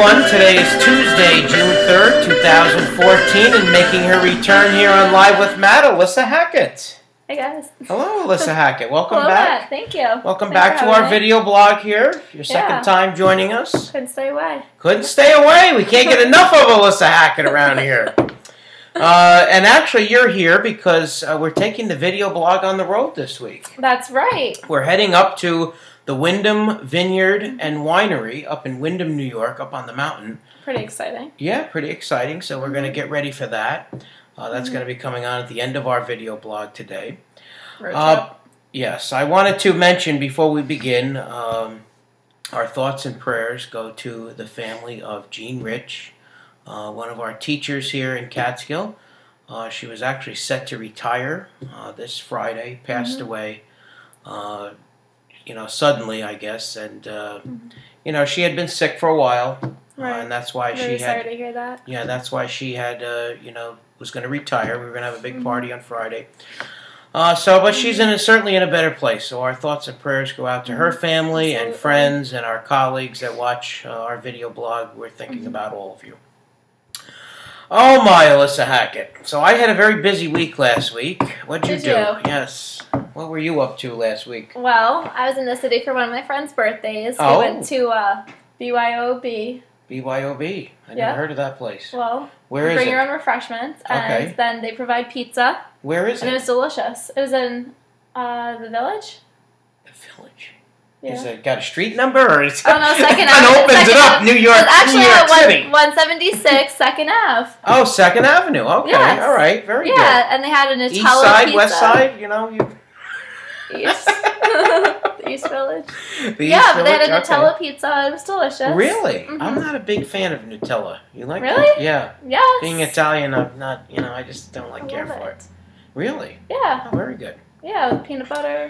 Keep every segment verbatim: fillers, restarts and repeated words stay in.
everyone. Today is Tuesday, June third, two thousand fourteen, and making her return here on Live with Matt, Alissa Hackett. Hey guys. Hello, Alissa Hackett. Welcome Hello, back. Matt. Thank you. Welcome Thanks back to our me. video blog here. Your second Yeah. time joining us. Couldn't stay away. Couldn't stay away. We can't get enough of Alissa Hackett around here. Uh, and actually, you're here because uh, we're taking the video blog on the road this week. That's right. We're heading up to the Windham Vineyard and Winery up in Windham, New York, up on the mountain. Pretty exciting. Yeah, pretty exciting. So we're going to get ready for that. Uh, that's Mm-hmm. going to be coming on at the end of our video blog today. Road Uh, trip. yes, I wanted to mention before we begin, um, our thoughts and prayers go to the family of Jean Rich, uh, one of our teachers here in Catskill. Uh, she was actually set to retire uh, this Friday, passed Mm-hmm. away, uh, you know, suddenly, I guess. And, uh, Mm-hmm. you know, she had been sick for a while, Right. uh, and that's why Very she sorry had... to hear that. Yeah, that's why she had, uh, you know, was going to retire. We were going to have a big party on Friday. Uh, so, but she's in a, certainly in a better place. So our thoughts and prayers go out to her family and Absolutely. friends and our colleagues that watch uh, our video blog. We're thinking about all of you. Oh my, Alissa Hackett. So I had a very busy week last week. What'd you Did do? you? Yes. What were you up to last week? Well, I was in the city for one of my friend's birthdays. Oh. We went to uh, B Y O B. B Y O B. I Yeah. never heard of that place. Well, Where is bring it? your own refreshments, and Okay. then they provide pizza, Where is and it it? was delicious. It was in uh, the Village. The Village. Yeah. Is it got a street number or is Oh no, Second it Ave. opens Second it up? Ave. New York, It's actually New York at City. one seventy-six Second Ave. Oh, Second Avenue. Okay, Yes. all right, very good. Yeah, and they had a Nutella East side, pizza. west side, you know, you. East. The East Village. The Yeah, East but they had a Village? Nutella Okay. pizza. It was delicious. Really? Mhm. I'm not a big fan of Nutella. You like Really? it? Yeah. Yes. Being Italian, I'm not. You know, I just don't like I care love for it. it. Really? Yeah, Oh, very good. yeah, with peanut butter.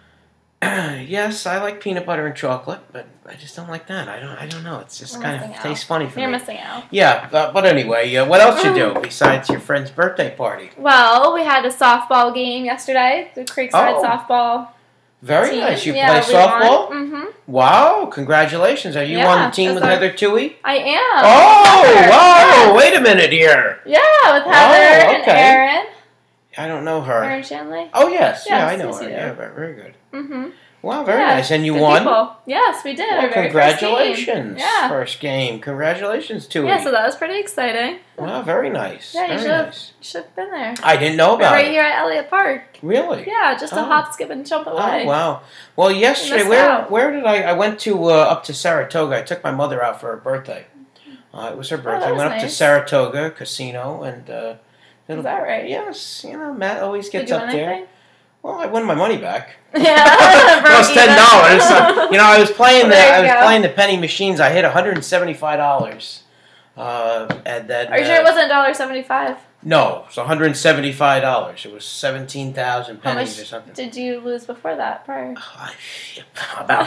Yes, I like peanut butter and chocolate, but I just don't like that. I don't. I don't know. It's just We're kind missing of out. tastes funny for You're me. missing out. Yeah, but, but anyway, uh, what else you do besides your friend's birthday party? Well, we had a softball game yesterday. The Creekside Oh. softball Very team. nice. You yeah, play we softball? Mm-hmm. Wow, congratulations. Are you Yeah, on the team that's with our- Heather Toohey? I am. Oh, Heather. wow, Yes. wait a minute here. Yeah, with Heather and okay. Aaron. I don't know her. Aaron Shanley. Oh, yes, yeah, Yes, I know yes, her. you do. Yeah, very, very good. Mm-hmm. Wow, very Yeah, nice. And you good won? people. Yes, we did. Well, our very congratulations. First game. Yeah. First game. Congratulations, Toohey. Yeah, so that was pretty exciting. Wow, very nice. Yeah, you very should have nice. you should have been there. I didn't know about Right it. here at Elliott Park. Really? Yeah, just a Oh. hop, skip, and jump away. Oh, wow. Well, yesterday, missed where out. where did I... I went to uh, up to Saratoga. I took my mother out for her birthday. Uh, it was her birthday. I Oh, that went was up to nice. Saratoga Casino and... Uh, Is that right? Yes. You know, Matt always Did gets you up win there. anything? Well, I won my money back. Yeah, broke Plus ten even. dollars. So, you know, I was playing the There I you was go. playing the penny machines. I hit one hundred and seventy five dollars. Uh, and then Are you sure uh, it wasn't one dollar seventy-five? no, it was one hundred and seventy five dollars. It was seventeen thousand How pennies much or something. did you lose before that? Prior? I, about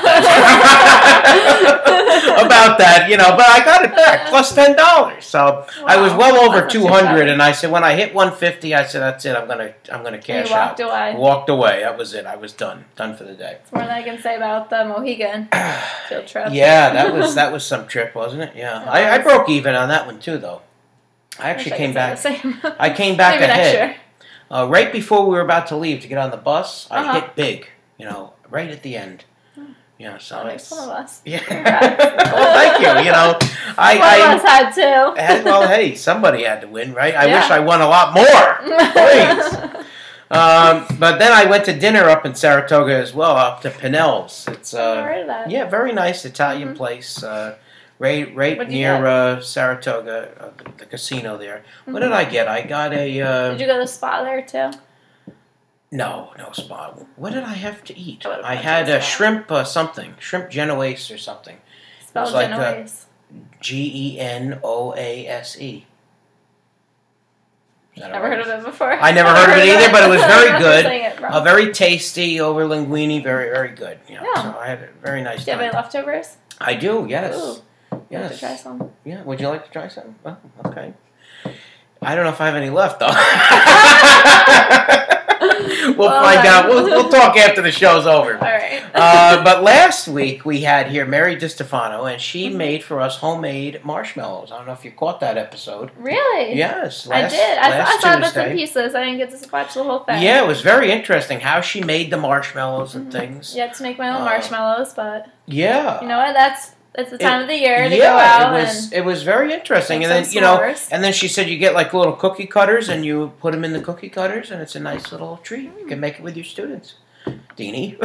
that. About that, you know, but I got it back plus ten dollars. So I was Wow, well over that's not two too hundred, bad. and I said when I hit one fifty, I said that's it. I'm gonna I'm gonna And cash you walked out. away. Walked away. That was it. I was done. Done for the day. That's more than I can say about the Mohegan field trip. Yeah, that was that was some trip, wasn't it? Yeah, It I, I was. broke even on that one too, though. I actually Wish I came could back. say the same. I came back Maybe next ahead. year. Uh, right before we were about to leave to get on the bus, I Uh-huh. hit big. You know, right at the end. Yeah, so That makes it's- fun of us. Yeah. Congrats. Well, thank you. You know, I. One I of us had to. had- well, hey, somebody had to win, right? I Yeah. wish I won a lot more. Please. Um, but then I went to dinner up in Saratoga as well, up to Pinnell's. It's I've never uh, heard of that. yeah, very nice Italian Mhm. place. Uh, right, right What'd you near get? uh, Saratoga, uh, the, the casino there. What did Mhm. I get? I got a uh, Did you go to the spa there too? no, no spa. What did I have to eat? I would've I went to had the a spa. shrimp uh, something, shrimp genoese or something. Spelled like, uh, Genoese. G E N O A S E. Is that Never right? heard of it before. I never heard of it either, but it was very I'm good. saying it wrong. Uh, very tasty, over linguine, very, very good. You know, Yeah. so I had a very nice Do you have any time. leftovers? I do, yes. Ooh. You have to Yes. try some. Yeah, would you like to try some? Oh, okay. I don't know if I have any left, though. We'll All find right. out. We'll, we'll talk after the show's over. All right. uh, but last week we had here Mary DiStefano, and she Mm-hmm. made for us homemade marshmallows. I don't know if you caught that episode. Really? Yes. I Last, did. I, last I saw bits Tuesday. and pieces. I didn't get to watch the whole thing. Yeah, it was very interesting how she made the marshmallows and Mm-hmm. things. You had to make my own Uh, marshmallows, but Yeah. you know what? That's it's the time It- of the year to yeah, go out it was and it was very interesting, make and then some you know, s'mores. and then she said you get like little cookie cutters, and you put them in the cookie cutters, and it's a nice little treat. You can make it with your students, Deanie.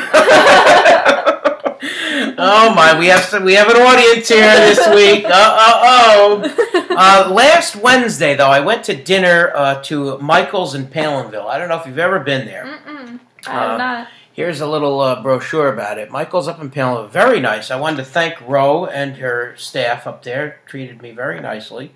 Oh my, we have some, we have an audience here this week. Uh oh oh. Uh, last Wednesday though, I went to dinner uh, to Michael's in Palinville. I don't know if you've ever been there. Mm-mm. I Uh, have not. Here's a little uh, brochure about it. Michael's up in Palinville. Very nice. I wanted to thank Ro and her staff up there. Treated me very nicely.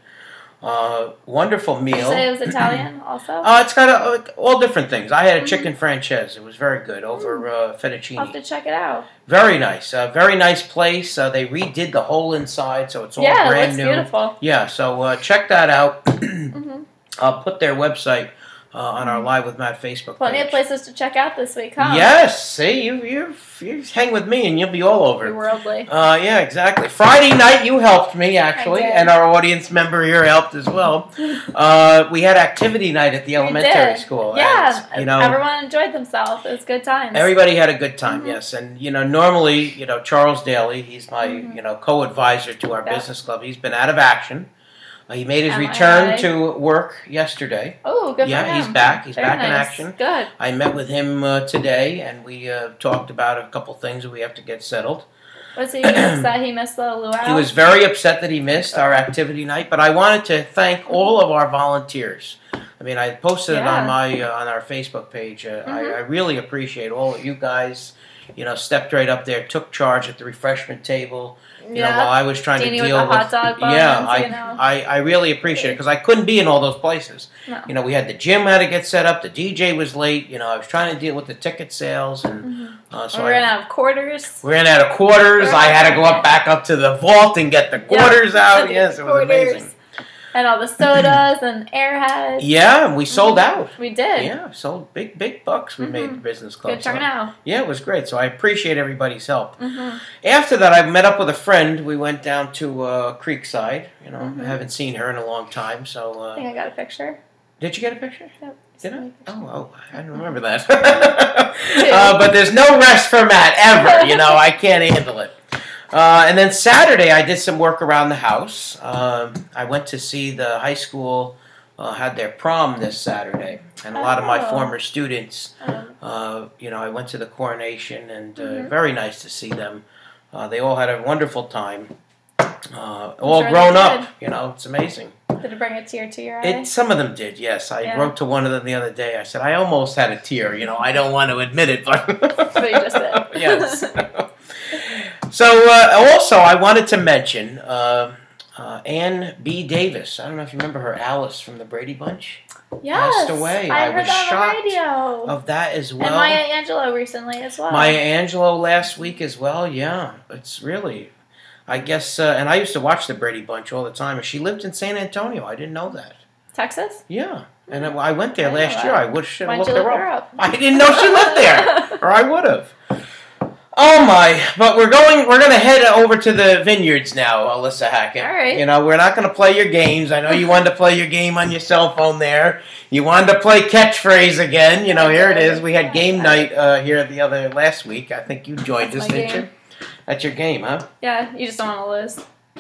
Uh, wonderful Did you meal. say it was Italian also? Uh, it's got a, all different things. I had a Mhm. chicken franchise. It was very good over uh, I'll have fettuccine. to check it out. Very nice. Uh, very nice place. Uh, they redid the whole inside, so it's all Yeah, it brand looks new. beautiful. Yeah, so uh, check that out. Mm-hmm. I'll put their website uh, on our Live with Matt Facebook Plenty page. of places to check out this week, huh? Yes, see, you you you hang with me and you'll be all over You're it. worldly. Uh, yeah, exactly. Friday night you helped me actually, I did. and our audience member here helped as well. Uh, we had activity night at the We elementary did. school. Yeah, and, you know, everyone enjoyed themselves. It was good times. everybody had a good time. Mhm. Yes, and you know, normally, you know, Charles Daly, he's my Mhm. you know co-advisor to our Yeah. business club. He's been out of action. Uh, he made his M I A. return to work yesterday. Oh, good Yeah, for him. he's back. He's Very back in nice. action. Good. I met with him uh, today, and we uh, talked about a couple things that we have to get settled. Was he upset he missed the luau? He was very upset that he missed our activity night, but I wanted to thank all of our volunteers. I mean, I posted it Yeah. on my uh, on our Facebook page. Uh, Mhm. I, I really appreciate all of you guys. You know, stepped right up there, took charge at the refreshment table. You yeah. know, while I was trying Deanie to with deal the hot dog buns, yeah, I, you know. I I really appreciate it because I couldn't be in all those places. No. You know, we had the gym had to get set up. The D J was late. You know, I was trying to deal with the ticket sales, and Mhm. uh, so we I, ran out of quarters. we ran out of quarters. I had to go up back up to the vault and get the quarters out. Yes, it was Quarters. amazing. And all the sodas and airheads. Yeah, and we sold out. We did. Yeah, sold big big bucks. We made Mhm. the business club. Good So, turnout. yeah, it was great. So I appreciate everybody's help. Mm-hmm. After that, I met up with a friend. We went down to uh, Creekside. You know, Mhm. I haven't seen her in a long time. So I uh, think I got a picture. did you get a picture? Yep. Did I? Somebody picture. Oh, oh, I don't remember that. uh, but there's no rest for Matt ever. You know, I can't handle it. Uh, and then Saturday, I did some work around the house. Um, I went to see the high school uh, had their prom this Saturday, and a lot of my Oh. former students. Um, Uh, you know, I went to the coronation, and uh, Mhm. very nice to see them. Uh, they all had a wonderful time. Uh, all sure grown they up. did. You know, it's amazing. did it bring a tear to your eye? It, some of them did, yes. I Yeah. wrote to one of them the other day. I said, I almost had a tear. You know, I don't want to admit it, but... But you just did. Yes. So, uh, also, I wanted to mention uh, uh, Ann B. Davis. I don't know if you remember her, Alice from the Brady Bunch. Yes. Passed away. I, I heard was that on shocked the radio. Of that as well. And Maya Angelou recently as well. Maya Angelou last week as well. Yeah, it's really... I guess, uh, and I used to watch the Brady Bunch all the time, and she lived in San Antonio. I didn't know that. Texas? Yeah, and I I went there I didn't last know year. that. I would should Why have don't looked you her look up. her up? I didn't know she lived there, or I would have. Oh my! But we're going. We're going to head over to the Vineyards now, Alissa Hackett. All right. You know, we're not going to play your games. I know you wanted to play your game on your cell phone there. You wanted to play catchphrase again. You know, here it is. We had game night uh, here the other last week. I think you joined That's us, my didn't game. you? That's your game, huh? Yeah, you just don't want to lose.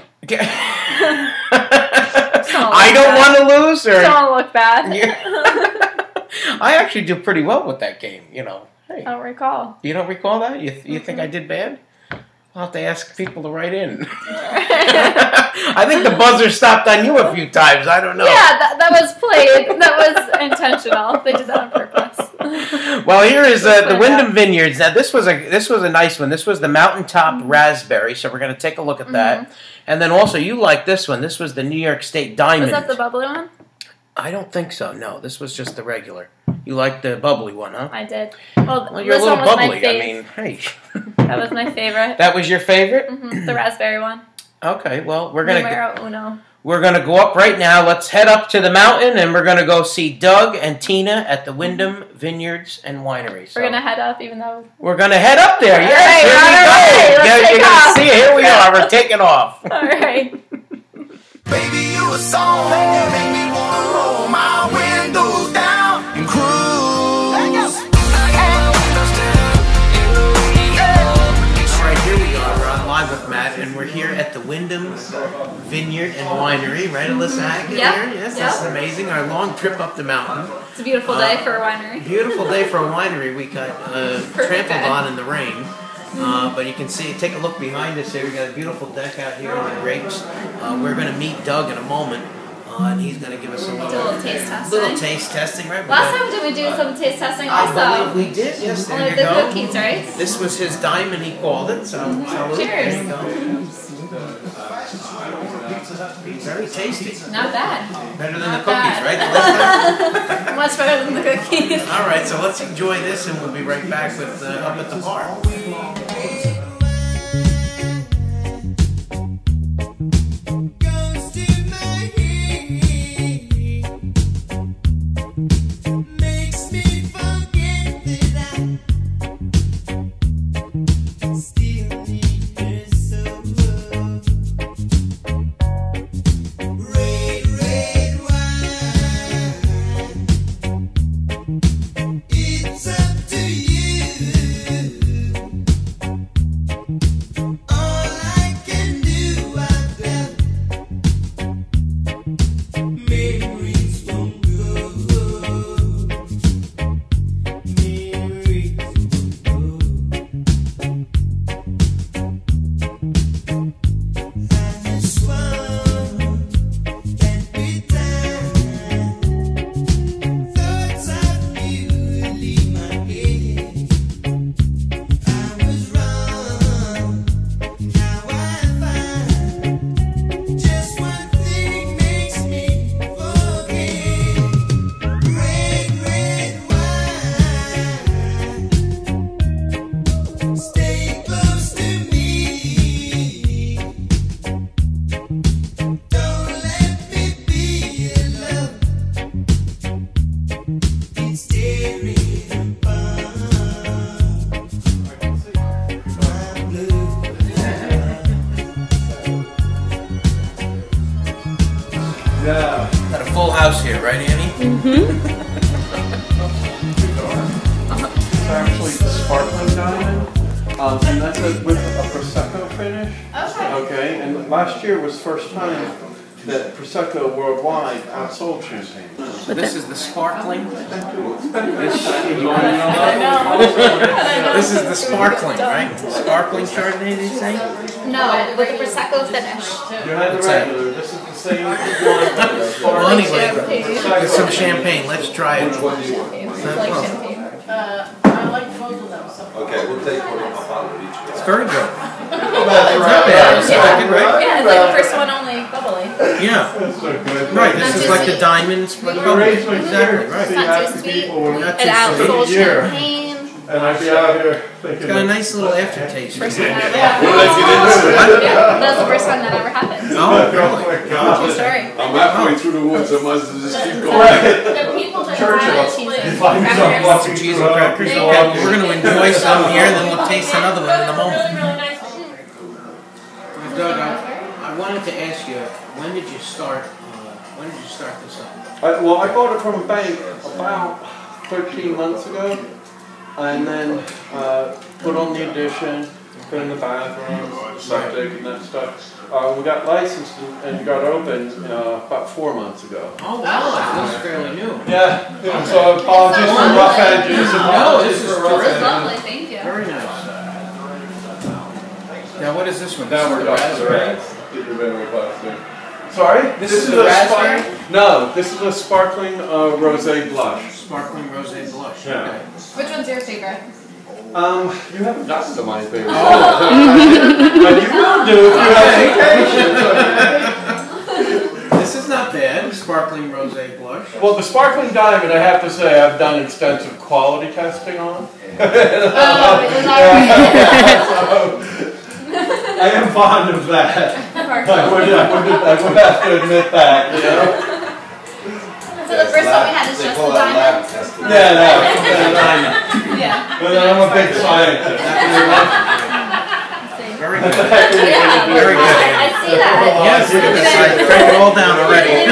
I don't want to lose, or Just don't want to look bad. I actually do pretty well with that game. You know, hey, I don't recall. you don't recall that? You you think I did bad? I'll have to ask people to write in. I think the buzzer stopped on you a few times. I don't know. Yeah, that, that was played. That was intentional. They did that on purpose. Well, here is uh, the Find Windham out. Vineyards. Now, this was a this was a nice one. This was the Mountaintop Mhm. Raspberry. So we're going to take a look at that. And then also, you like this one. This was the New York State Diamond. Was that the bubbly one? I don't think so. No, this was just the regular. You like the bubbly one, huh? I did. Well, Well, you're a this little one was my bubbly. I fave. mean, hey. That was my favorite. That was your favorite? hmm The raspberry one. Okay, well, we're gonna Numero uno. we're going to go up right now. Let's head up to the mountain, and we're going to go see Doug and Tina at the Windham Vineyards and Winery. So we're going to head up, even though... We're going to head up there. Yes, right, here we right, go. right, Yeah, you're going to see it. Here we are. We're taking off. All right. Baby, you a song that make me wanna roll my windows down and cruise. All right, here we are. We're on Live with Matt, and we're here at the Windham Vineyard and Winery. Right, Alissa Hackett yep. here? Yes, yep. this is amazing. Our long trip up the mountain. It's a beautiful uh, day for a winery. Beautiful day for a winery. We got uh, trampled day. on in the rain. Uh, but you can see, take a look behind us here. We've got a beautiful deck out here with the grapes. Uh, we're going to meet Doug in a moment, uh, and he's going to give us a little, a little taste testing. Little taste testing, right? Last time did we do some taste testing also? I believe we did, yes, there Only you the go. cookies, right? This was his diamond, he called it, so salute. Cheers. There you go. Very tasty. Not bad. Better than Not the cookies, bad. right? Much better than the cookies. All right, so let's enjoy this, and we'll be right back with uh, up at the bar. Yeah. Got a full house here, right, Annie? Mm-hmm. It's actually the sparkling diamond, um, and that's a, with a Prosecco finish. Okay. Okay, and last year was the first time that Prosecco worldwide outsold champagne. So this is the sparkling. This, I know. this is the sparkling, right? Sparkling Chardonnay, did you say? No, with a Prosecco finish. You had the What's that? regular. This is the same one. Well, anyway, there's some champagne. Let's try it. It's like champagne. Uh, I like both of them. So. Okay, we'll take one up out of each. It's very good. That's Not bad. It's not good, right? Yeah, it's like the first one only bubbly. Yeah. That's so good. Right, Not this is too like the sweet. diamonds, but I bubbly. raised my Exactly, kids to right. see Not happy too sweet. people when Not It too outsold sweet. year. champagne. And I'd be out here thinking. It's got a nice little aftertaste. First Yeah. time that Yeah, ever let's get into it. happened. Yeah, that was the first time that ever happened. Oh, Oh really? my True God. story. I'm halfway through the woods, I must just keep going. The people that Churchill. buy it, You find yourself Crackers. watching Cheese through and a- crackers. through a- Okay, we're going to enjoy some here, and then we'll taste another one in a moment. Really, really nice. Doug, I, I wanted to ask you, when did you start? Uh, when did you start this up? I, well, I bought it from a bank about thirteen months ago, and then uh, put on the addition, put in the bathroom, septic and that stuff. Uh, we got licensed and got open uh, about four months ago. Oh, wow, this is fairly new. Yeah, yeah, so apologies for rough edges. No, Apologies this is for rough This is edges. lovely, thank you. Very nice. Now, what is this one? Now we're the done. raspberry. Get your memory box there. Sorry? This is the raspberry? spark- No, this is a sparkling uh, rosé blush. Sparkling rosé blush. Yeah. Okay. Which one's your favorite? Um, you haven't gotten to my favorite. Oh. But you will do if you have some patience. This is not bad. Sparkling rosé blush. Well, the sparkling diamond, I have to say, I've done extensive quality testing on. Oh, is that So, I am fond of that. right? park. I would, I would, I would have to admit that, you know? So the first one we had is just the diamond. Yeah, no, yeah. Yeah. But I'm a big scientist. Very good. Yeah. Very good. I see that. Yes, look at this. I crank it all down already.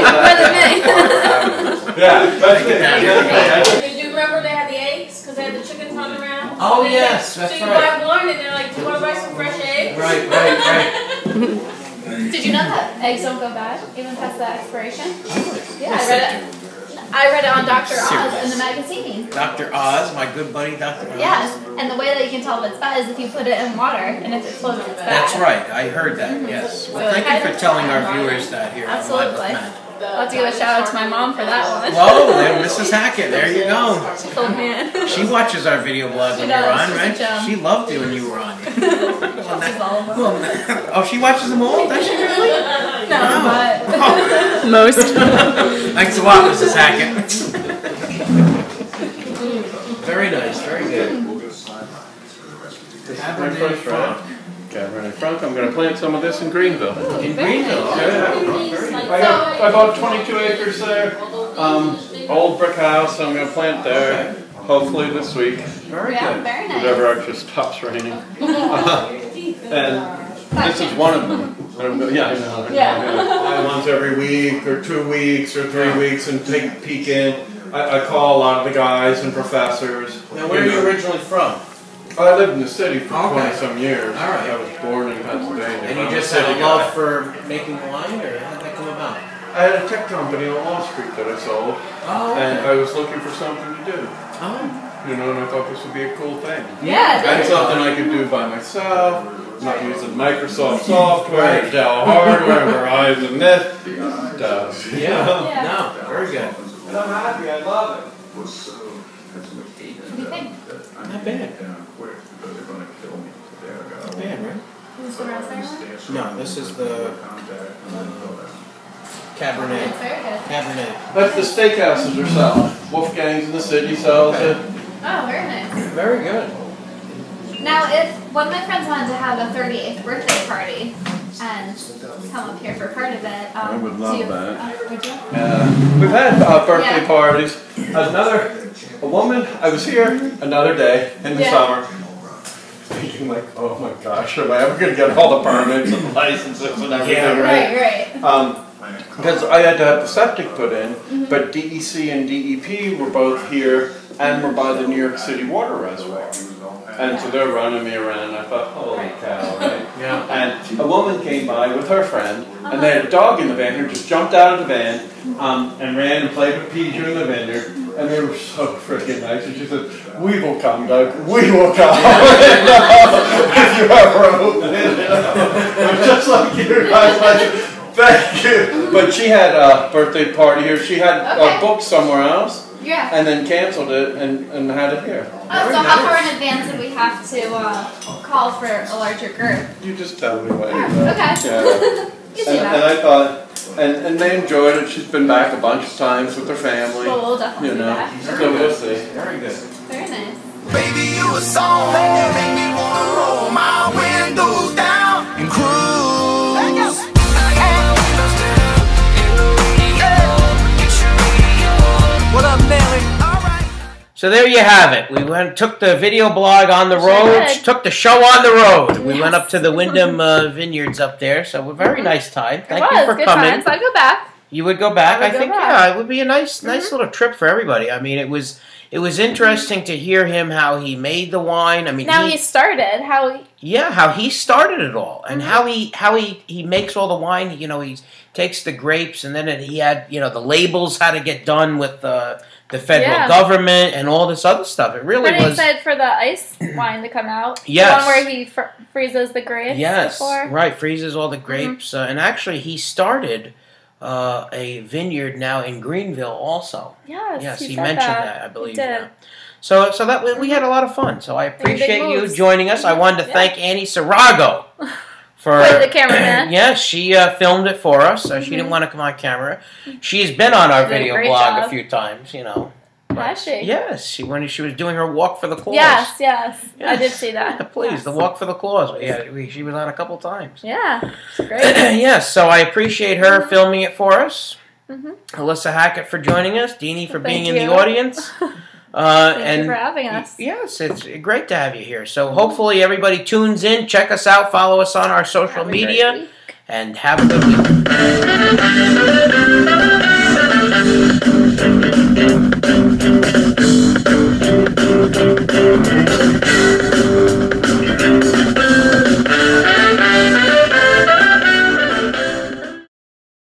Yeah, that's it. Did you remember they had the eggs? Because they had the chickens running around? Oh, yes, that's So you right. buy one and they're like, do you want to buy some fresh eggs? Right, right, right. Did you know that eggs don't go bad even past the expiration? Yeah, I Yes, read they it. I read it on Doctor Oz Serious. in the magazine. Doctor Oz, my good buddy, Doctor Oz. Yes, and the way that you can tell if it's bad is if you put it in water, and if it floats, it's bad. That's right. I heard that. Yes. Well, thank you for telling our viewers that here on Live with Absolutely. Matt. I'll have to give a shout out to my mom for that one. Whoa, there, Missus Hackett. There you go. She told me it. She watches our video blog when She you're does. on, She's a right? gem. She loved you when you were on. She's all of them. Oh, she watches them all? Does she really? No, but Oh. most. Thanks a lot, Missus Hackett. Very nice. Very good. This is my first round. Cabernet Franc. I'm going to plant some of this in Greenville. In Greenville. Yeah. I, got, I bought twenty-two acres there. Um, old brick house. I'm going to plant there. Hopefully this week. Very Yeah, good. very nice. Whatever actually stops raining. Uh, and this is one of them. And I'm go- yeah, I know. Yeah. I once every week or two weeks or three weeks and take a peek in. I, I call a lot of the guys and professors. Now, where are you originally from? I lived in the city for Okay. twenty some years. All right. I was born in Pennsylvania. And I'm you a just had city a love guy. for making wine, or how did that come about? I had a tech company on Wall Street that I sold, Oh, and I was looking for something to do. oh. You know, and I thought this would be a cool thing. Yeah, And it is. something I could do by myself, not using Microsoft software, Dell hardware, Verizon this stuff. Yeah. Yeah. No, very good. And I'm happy, I love it. What do you think? Not bad. Not bad, right? Who's the raspberry one? No, this is the uh, Cabernet. It's very good. Cabernet. That's the steakhouses are selling. Wolfgang's in the city sells it. Oh, very nice. Very good. Now, if one of my friends wanted to have a thirty-eighth birthday party and come up here for part of it, um, I would do love you, that. Uh, would you? Uh, we've had uh, birthday Yeah. parties. Another, a woman, I was here another day in the Yeah. summer, thinking like, oh my gosh, am I ever going to get all the permits and licenses and everything, Yeah, right? Right, right. Um, because I had to have the septic put in, but D E C and D E P were both here and were by the New York City water reservoir. And so they're running me around, and I thought, holy cow, right? Yeah. And a woman came by with her friend, and they had a dog in the van who just jumped out of the van um, and ran and played with Pichu in the vineyard, and they were so freaking nice. And she said, we will come, Doug, we will come. If you ever open it, you know. Just like you guys, like, thank you. But she had a birthday party here. She had Okay. a book somewhere else, Yeah. and then canceled it and, and had it here. Oh, Very so how far nice. in advance did we have to uh, call for a larger group? You just tell me what you Yeah, know. okay. Yeah. You see And, and that. I thought, and, and they enjoyed it. She's been back a bunch of times with her family. Well, we'll definitely You do know, that. so we'll see. Very good. Very nice. Baby, you a song. You make me wanna roll my windows down and cruise. What up, Nelly? All right. So there you have it. We went, took the video blog on the Sure road, did. took the show on the road. We Yes. went up to the Windham uh, Vineyards up there, so a very nice time. It Thank was you for good coming. times. I'd go back. You would go back? I I, would go think back. yeah, it would be a nice, nice Mhm. little trip for everybody. I mean, it was it was interesting to hear him how he made the wine. I mean, Now he, he started. How he, yeah, how he started it all, and Mhm. how he how he he makes all the wine. You know, he takes the grapes, and then it, he had you know the labels had to get done with the the federal Yeah. government and all this other stuff. It really pretty was. excited for the ice wine to come out. Yes. The one where he fr- freezes the grapes Yes, before. right. Freezes all the Mm-hmm. grapes, uh, and actually he started uh, a vineyard now in Greenville also. Yes, Yes, he, said mentioned that. that. I believe. He did. Yeah. So, so that we, we had a lot of fun. So I big appreciate you moves. joining us. I wanted to Yeah. thank Annie Sirago for For the cameraman. yes, she uh, filmed it for us. So she didn't Mhm. want to come on camera. She's been on our She did a video great blog a job. few times. You know, Has she? Yes, she when she was doing her walk for the claws. Yes, yes, Yes. I did see that. Please, Yes. the walk for the claws. Yeah, we, she was on a couple times. Yeah, it's great. Yes, so I appreciate her filming it for us. Mm-hmm. Alissa Hackett for joining us. Deanie for Thank being in you. the audience. Uh, Thank and you for having us. Yes, it's great to have you here. So hopefully everybody tunes in, check us out, follow us on our social Have a great media, week. and have a good week.